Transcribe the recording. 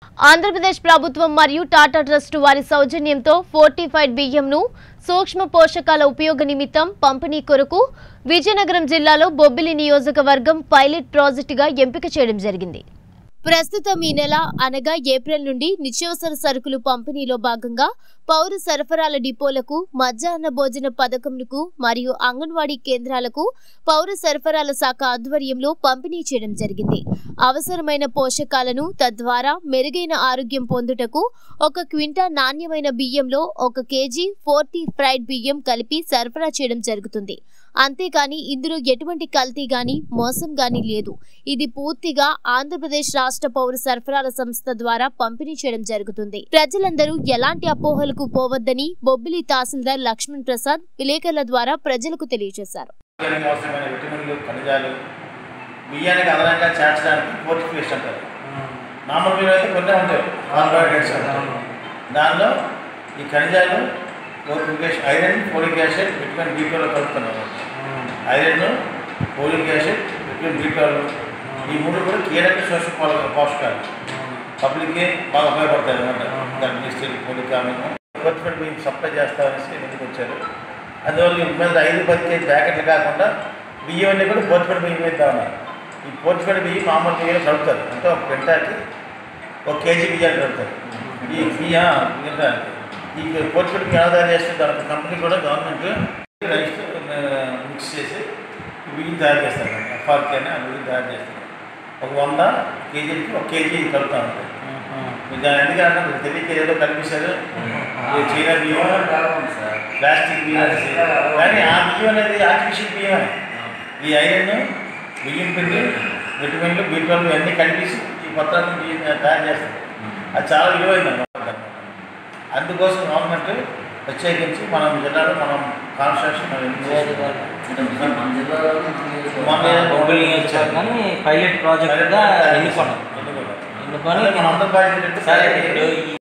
ఆంధ్రప్రదేశ్ ప్రభుత్వం మరియు టాటా ట్రస్ట్ వారి సౌజన్యంతో ఫోర్టిఫైడ్ బియ్యంను సూక్ష్మ పోషకాల ఉపయోగ నిమిత్తం పంపిణీ కొరకు విజయనగరం జిల్లాలో బొబ్బిలి నియోజకవర్గం పైలట్ ప్రాజెక్టుగా ఎంపిక చేయడం జరిగింది. ప్రస్తుతం ఈ నెల అనగా ఏప్రిల్ నుండి నిత్యావసర సరుకులు పంపిణీలో భాగంగా పౌర సరఫరాల డిపోలకు, మధ్యాహ్న భోజన పథకంకు మరియు అంగన్వాడీ కేంద్రాలకు పౌర సరఫరాల శాఖ ఆధ్వర్యంలో పంపిణీ చేయడం జరిగింది. అవసరమైన పోషకాలను తద్వారా మెరుగైన ఆరోగ్యం పొందుటకు 1 క్వింటా నాణ్యమైన బియ్యంలో 1 కేజీ ఫోర్టిఫైడ్ బియ్యం కలిపి సరఫరా చేయడం జరుగుతుంది. అంతేకాని ఇందులో ఎటువంటి కల్తీ గాని మోసం గాని లేదు. ఇది పూర్తిగా ఆంధ్రప్రదేశ్ రాష్ట్ర పౌర సరఫరాల సంస్థ ద్వారా పంపిణీ చేయడం జరుగుతుంది. ప్రజలందరూ ఎలాంటి అపోహలకు పోవద్దని బొబ్బిలి తహసీల్దార్ లక్ష్మణ్ ప్రసాద్ విలేకరుల ద్వారా ప్రజలకు తెలియజేశారు. బియ్యానికి అదనంగా చేర్చడానికి ఫోర్టిఫికేషన్ అంటారు. మామూలు బియ్యం అయితే కొన్ని ఉంటాయి, కార్బోహైడ్రేట్స్ అంటారు. దానిలో ఈ ఖనిజాలు iron, folic acid, vitamin B12 కలుపుతున్నారు. Iron, folic acid, vitamin B12 ఈ మూడు కూడా కీలక పోషకాలు పబ్లిక్కి బాగా ఉపయోగపడతాయి అన్నమాట. దాని మిస్టేక్ ఫోలిక్ ఆమెను ఫోర్టిఫైడ్ బియ్యం సప్లై చేస్తామనేసి ముందుకు వచ్చారు. అందువల్ల మీద 5-10 కేజీ ప్యాకెట్లు కాకుండా బియ్యం అన్నీ కూడా ఫోర్టిఫైడ్ బియ్యం వేద్దాం ఉన్నారు. ఈ ఫోర్టిఫైడ్ బియ్యం మామూలు బియ్యం కలుపుతారు. అంటే 1 క్వింటాకి 1 కేజీ బియ్యాన్ని కలుపుతారు. ఈ ఈ ఫోర్టిఫైడ్ బియ్యం ఆధారం చేస్తే దాని కంపెనీ కూడా గవర్నమెంట్ రైస్ మిక్స్ చేసి బియ్యం తయారు చేస్తారు. FRK అని ఆ బియ్యం తయారు చేస్తారు. 100 కేజీలకి 1 కేజీ కలుపుతూ ఉంటాయి. మీరు దాని ఎందుకంటే మీకు తెలియక ఏదో కనిపిస్తారు చైనా బియ్యం, ప్లాస్టిక్ బియ్యం, కానీ ఆ బియ్యం అనేది ఆర్టిఫిషియల్ బియ్యమే. ఈ ఐరన్, బియ్యం పిండి, విటమిన్లు, B12 ఇవన్నీ కలిపేసి ఈ కొత్త బియ్యం తయారు చేస్తారు. అది చాలా విలువైంది అన్నమాట. అందుకోసం గవర్నమెంట్ ప్రత్యేకించి మనం జిల్లాలో మనం కాన్స్ట్రక్షన్ పైలట్ ప్రాజెక్ట్గా ఎన్నుకొని మన అందరి బాధ్యత